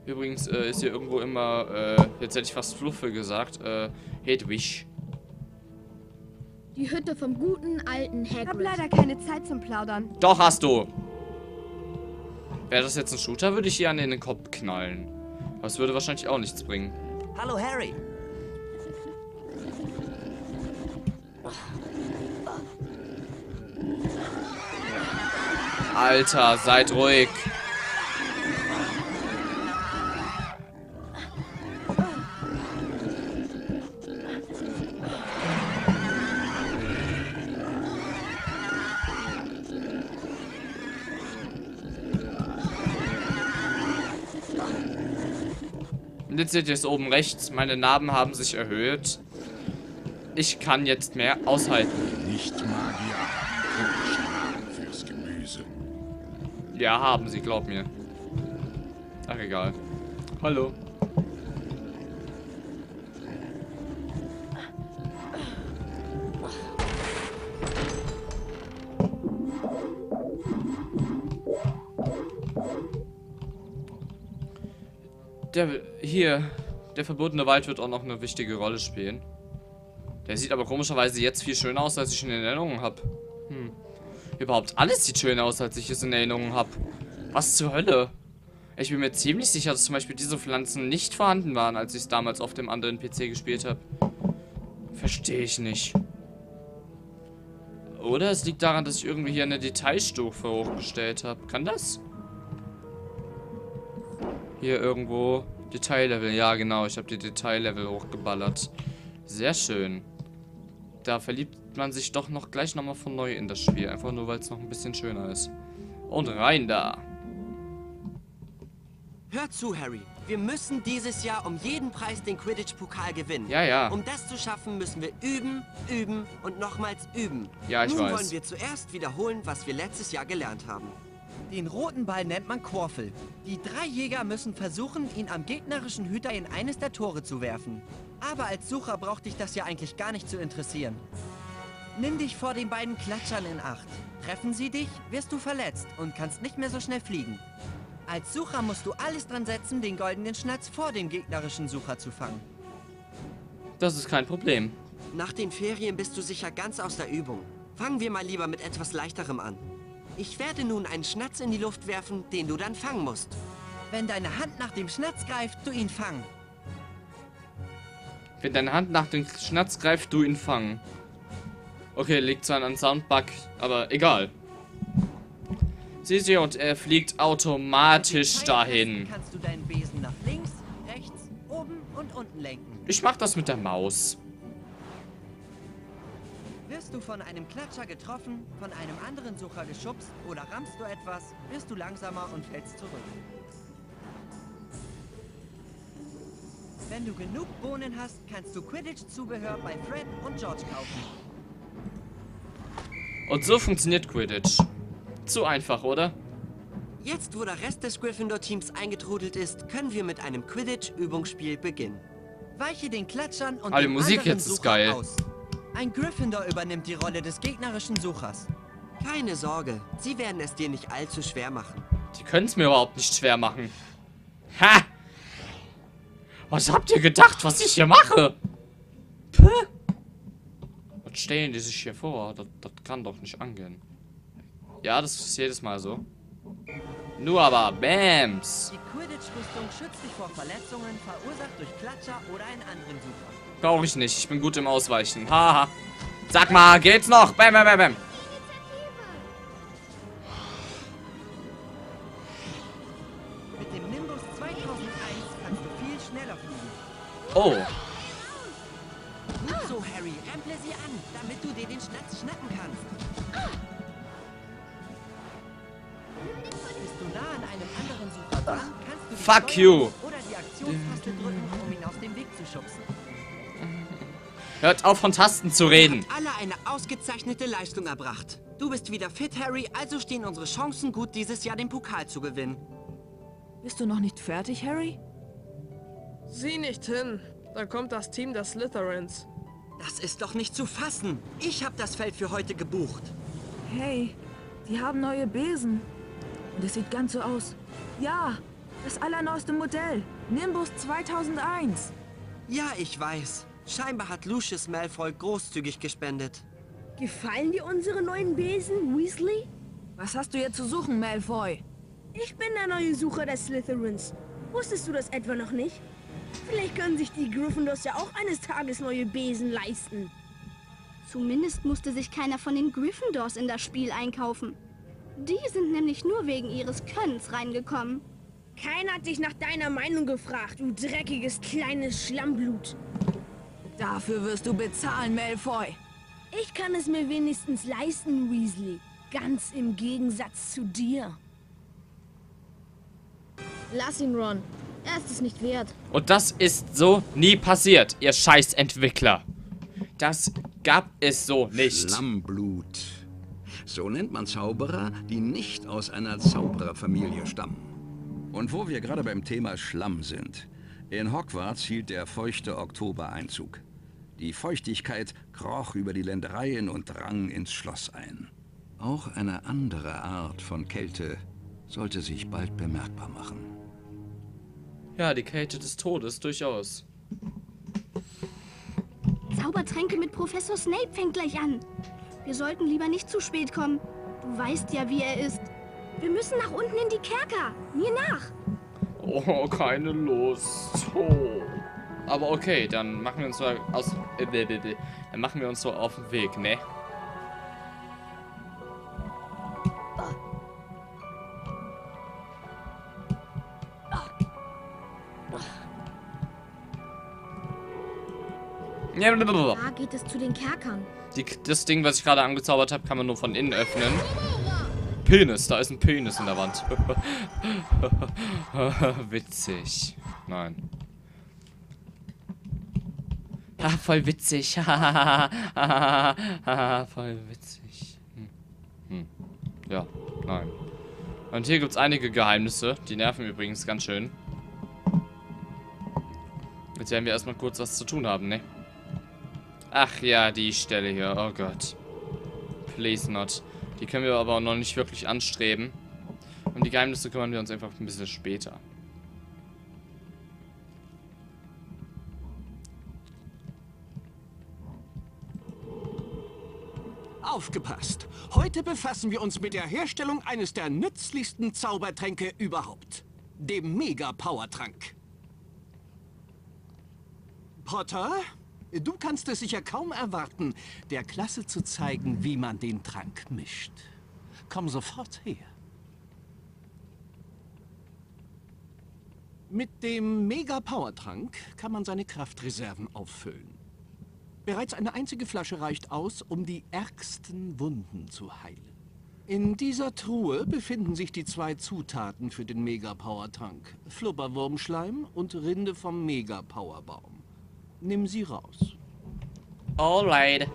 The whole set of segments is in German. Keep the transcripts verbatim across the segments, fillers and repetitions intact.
Übrigens äh, ist hier irgendwo immer, äh, jetzt hätte ich fast Fluffe gesagt, äh, Hedwig. Die Hütte vom guten alten Ich hab Hagrid. leider keine Zeit zum Plaudern. Doch, hast du! Wäre das jetzt ein Shooter, würde ich hier an den Kopf knallen. Das würde wahrscheinlich auch nichts bringen. Hallo Harry. Alter, seid ruhig. Und jetzt seht ihr es oben rechts. Meine Narben haben sich erhöht. Ich kann jetzt mehr aushalten. Nicht-Magier haben Fruchtschalen fürs Gemüse. Ja, haben sie, glaub mir. Ach, egal. Hallo. Der, hier, der verbotene Wald wird auch noch eine wichtige Rolle spielen. Der sieht aber komischerweise jetzt viel schöner aus, als ich ihn in Erinnerung habe. Hm. Überhaupt alles sieht schöner aus, als ich es in Erinnerung habe. Was zur Hölle? Ich bin mir ziemlich sicher, dass zum Beispiel diese Pflanzen nicht vorhanden waren, als ich es damals auf dem anderen P C gespielt habe. Verstehe ich nicht. Oder es liegt daran, dass ich irgendwie hier eine Detailstufe hochgestellt habe. Kann das? Hier irgendwo Detaillevel. Ja, genau. Ich habe die Detaillevel hochgeballert. Sehr schön. Da verliebt man sich doch noch gleich nochmal von neu in das Spiel. Einfach nur, weil es noch ein bisschen schöner ist. Und rein da. Hör zu, Harry. Wir müssen dieses Jahr um jeden Preis den Quidditch-Pokal gewinnen. Ja, ja. Um das zu schaffen, müssen wir üben, üben und nochmals üben. Ja, ich Nun weiß. wollen wir zuerst wiederholen, was wir letztes Jahr gelernt haben. Den roten Ball nennt man Quaffel. Die drei Jäger müssen versuchen, ihn am gegnerischen Hüter in eines der Tore zu werfen. Aber als Sucher braucht dich das ja eigentlich gar nicht zu interessieren. Nimm dich vor den beiden Klatschern in Acht. Treffen sie dich, wirst du verletzt und kannst nicht mehr so schnell fliegen. Als Sucher musst du alles dran setzen, den goldenen Schnatz vor dem gegnerischen Sucher zu fangen. Das ist kein Problem. Nach den Ferien bist du sicher ganz aus der Übung. Fangen wir mal lieber mit etwas Leichterem an. Ich werde nun einen Schnatz in die Luft werfen, den du dann fangen musst. Wenn deine Hand nach dem Schnatz greift, du ihn fangen. Wenn deine Hand nach dem Schnatz greift, du ihn fangen. Okay, liegt zwar an Soundbug, aber egal. Siehst du, und er fliegt automatisch dahin. Kannst du deinen Besen nach links, rechts, oben und unten lenken. Ich mach das mit der Maus. Wirst du von einem Klatscher getroffen, von einem anderen Sucher geschubst oder rammst du etwas, wirst du langsamer und fällst zurück. Wenn du genug Bohnen hast, kannst du Quidditch-Zubehör bei Fred und George kaufen. Und so funktioniert Quidditch. Zu einfach, oder? Jetzt, wo der Rest des Gryffindor-Teams eingetrudelt ist, können wir mit einem Quidditch-Übungsspiel beginnen. Weiche den Klatschern und Ah, die dem Musik anderen jetzt ist Sucher geil. aus. Ein Gryffindor übernimmt die Rolle des gegnerischen Suchers. Keine Sorge, sie werden es dir nicht allzu schwer machen. Die können es mir überhaupt nicht schwer machen. Ha! Was habt ihr gedacht, was ich hier mache? Puh. Was stellen die sich hier vor? Das, das kann doch nicht angehen. Ja, das ist jedes Mal so. Nur aber Bams. Die Quidditch-Rüstung schützt dich vor Verletzungen, verursacht durch Klatscher oder einen anderen Sucher. Brauche ich nicht. Ich bin gut im Ausweichen. Haha. Sag mal, geht's noch? Bam, bam, bam, bam. Mit dem Nimbus zweitausendeins kannst du viel schneller fliegen. Oh. Gut so, Harry, remple sie an, damit du dir den Schnatz schnappen kannst. Bist du nah an einem anderen Sucher dran, kannst du die Fuck Steuerung you. oder die Aktionstaste drücken, um ihn aus dem Weg zu schubsen. Hört auf, von Tasten zu reden. Alle eine ausgezeichnete Leistung erbracht. Du bist wieder fit, Harry, also stehen unsere Chancen gut, dieses Jahr den Pokal zu gewinnen. Bist du noch nicht fertig, Harry? Sieh nicht hin. Da kommt das Team der Slytherins. Das ist doch nicht zu fassen. Ich habe das Feld für heute gebucht. Hey, die haben neue Besen. Und es sieht ganz so aus. Ja, Das allerneueste Modell. Nimbus zweitausendeins. Ja, ich weiß. Scheinbar hat Lucius Malfoy großzügig gespendet. Gefallen dir unsere neuen Besen, Weasley? Was hast du hier zu suchen, Malfoy? Ich bin der neue Sucher des Slytherins. Wusstest du das etwa noch nicht? Vielleicht können sich die Gryffindors ja auch eines Tages neue Besen leisten. Zumindest musste sich keiner von den Gryffindors in das Spiel einkaufen. Die sind nämlich nur wegen ihres Könnens reingekommen. Keiner hat dich nach deiner Meinung gefragt, du dreckiges kleines Schlammblut. Dafür wirst du bezahlen, Malfoy. Ich kann es mir wenigstens leisten, Weasley. Ganz im Gegensatz zu dir. Lass ihn, Ron. Er ist es nicht wert. Und das ist so nie passiert, ihr scheiß Entwickler. Das gab es so nicht. Schlammblut. So nennt man Zauberer, die nicht aus einer Zaubererfamilie stammen. Und wo wir gerade beim Thema Schlamm sind. In Hogwarts hielt der feuchte Oktober Einzug. Die Feuchtigkeit kroch über die Ländereien und drang ins Schloss ein. Auch eine andere Art von Kälte sollte sich bald bemerkbar machen. Ja, die Kälte des Todes, durchaus. Zaubertränke mit Professor Snape fängt gleich an. Wir sollten lieber nicht zu spät kommen. Du weißt ja, wie er ist. Wir müssen nach unten in die Kerker. Mir nach. Oh, keine Lust. Oh. Aber okay, dann machen wir uns mal aus. Äh, dann machen wir uns so auf den Weg, ne? Da geht es zu den Kerkern. Die, das Ding, was ich gerade angezaubert habe, kann man nur von innen öffnen. Penis, da ist ein Penis in der Wand. Witzig. Nein. Ah, voll witzig. Voll witzig. Hm. Hm. Ja, nein. Und hier gibt es einige Geheimnisse. Die nerven übrigens ganz schön. Jetzt werden wir erstmal kurz was zu tun haben, ne? Ach ja, die Stelle hier. Oh Gott. Please not. Die können wir aber noch nicht wirklich anstreben. Um die Geheimnisse kümmern wir uns einfach ein bisschen später. Aufgepasst! Heute befassen wir uns mit der Herstellung eines der nützlichsten Zaubertränke überhaupt. Dem Mega-Power-Trank. Potter, du kannst es sicher kaum erwarten, der Klasse zu zeigen, wie man den Trank mischt. Komm sofort her. Mit dem Mega-Power-Trank kann man seine Kraftreserven auffüllen. Bereits eine einzige Flasche reicht aus, um die ärgsten Wunden zu heilen. In dieser Truhe befinden sich die zwei Zutaten für den Mega-Power-Trank. Flubberwurmschleim und Rinde vom Mega-Power-Baum. Nimm sie raus. Alright.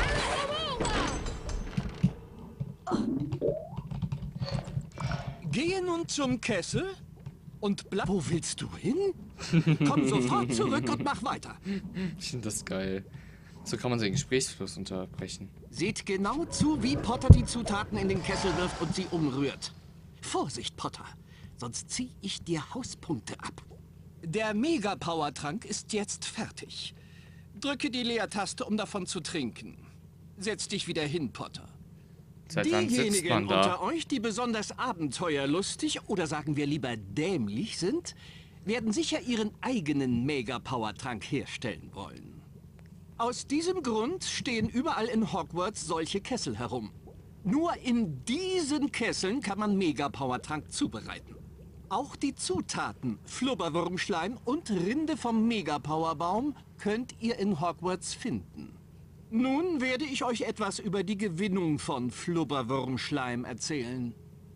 Gehe nun zum Kessel und bleib... Wo willst du hin? Komm sofort zurück und mach weiter. Ich finde das geil. So kann man den Gesprächsfluss unterbrechen. Seht genau zu, wie Potter die Zutaten in den Kessel wirft und sie umrührt. Vorsicht, Potter, sonst zieh ich dir Hauspunkte ab. Der Mega-Power-Trank ist jetzt fertig. Drücke die Leertaste, um davon zu trinken. Setz dich wieder hin, Potter. Seit wann sitzt Diejenigen man da? unter euch, die besonders abenteuerlustig oder sagen wir lieber dämlich sind, werden sicher ihren eigenen Mega-Power-Trank herstellen wollen. Aus diesem Grund stehen überall in Hogwarts solche Kessel herum. Nur in diesen Kesseln kann man Mega-Power-Trank zubereiten. Auch die Zutaten Flubberwurmschleim und Rinde vom Mega-Power-Baum könnt ihr in Hogwarts finden. Nun werde ich euch etwas über die Gewinnung von Flubberwurmschleim erzählen.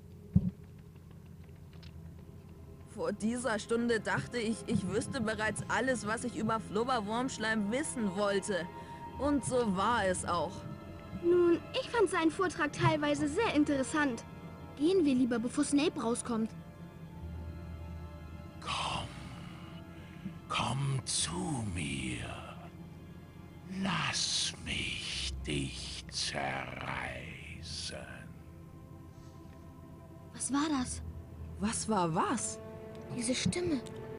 Vor dieser Stunde dachte ich, ich wüsste bereits alles, was ich über Flubberwurmschleim wissen wollte. Und so war es auch. Nun, ich fand seinen Vortrag teilweise sehr interessant. Gehen wir lieber, bevor Snape rauskommt. Komm, komm zu mir. Lass mich dich zerreißen. Was war das? Was war was? Diese Stimme.